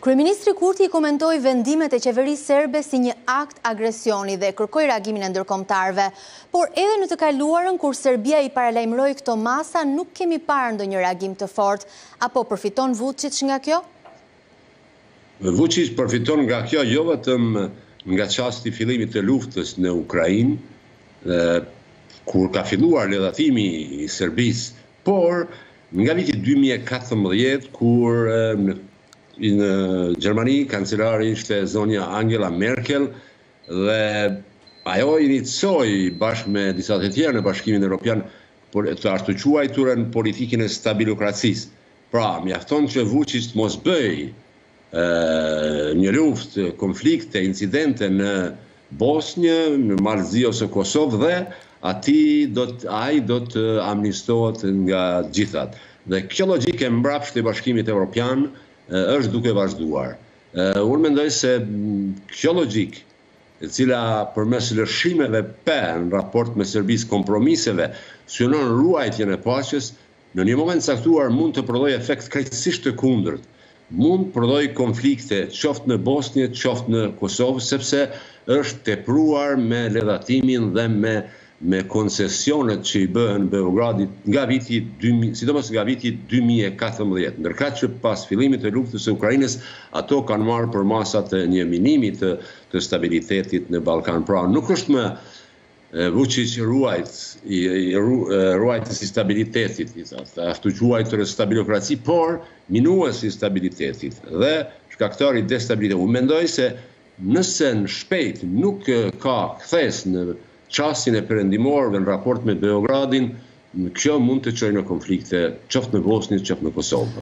Kryeministri Kurti i komentoi vendimet e qeverisë serbe si një akt agresioni dhe kërkoi reagimin e ndërkombëtarëve. Por edhe në të kaluarën, kur Serbia i paralajmëroi këto masa, nuk kemi parë ndonjë reagim të fortë. Apo përfiton Vuçiç nga kjo? Vuçiç përfiton nga kjo jo vetëm nga çasti i fillimit të luftës në Ukrainë, kur ka filluar lëndatimi i Serbisë, por nga viti 2014 kur në Gjermani kancelari ishte zonja Angela Merkel dhe ajo inicoi bashkë me disa të tjerë në Bashkimin Evropian të artuquajturën politikën e stabilokracisë. Pra, mjafton që Vuçiç mos bëj një luftë, konflikte, incidente në Bosnjë, në Malzi ose Kosovë dhe ai do të amnistohet nga gjithat. Dhe kjo logjike e mbrapsht e Bashkimit Evropian është duke vazhduar. Unë mendoj se kjo logjik, e cila përmes lëshimeve në raport me Serbisë, kompromiseve, synon ruajtjen e paqes, në një moment caktuar mund të prodhojë efekt krejtësisht të kundërt. Mund prodhojë konflikte, qoftë në Bosnjë, qoftë në Kosovë, sepse është tepruar me lëndatimin dhe me koncesionet që i bëhen Beogradit nga viti, sidomos nga viti 2014. Ndërkaq që pas fillimit të luftës së Ukrainës, ato kanë marrë përmasat e një minimi të stabilitetit në Ballkan. Pra, nuk është më Vuçiç ruajtës i stabilitetit, artuquajtër e stabilokraci, por minues i stabilitetit dhe shkaktari i destabilitetit. Unë mendoj se nëse në shpejt nuk ka kthes në çastin e perëndimorëve në raport me Beogradin, kjo mund të çojë në konflikte qoftë në Bosnjë, qoftë në Kosovë.